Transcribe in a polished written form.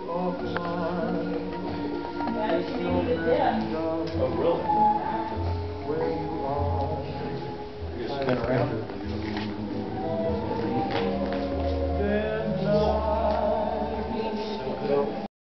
Yeah, she made me the dip. Oh, really? You just spin around?